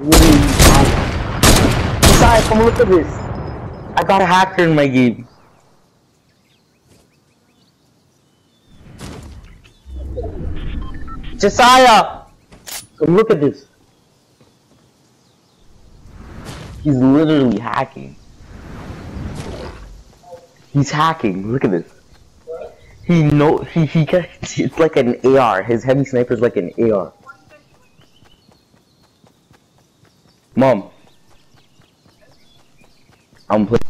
literally hacking. Besides, come look at this. I got a hacker in my game. Josiah! Come look at this. He's literally hacking. He's hacking. Look at this. He got, it's like an AR. His heavy sniper's like an AR. Mom. I'm playing.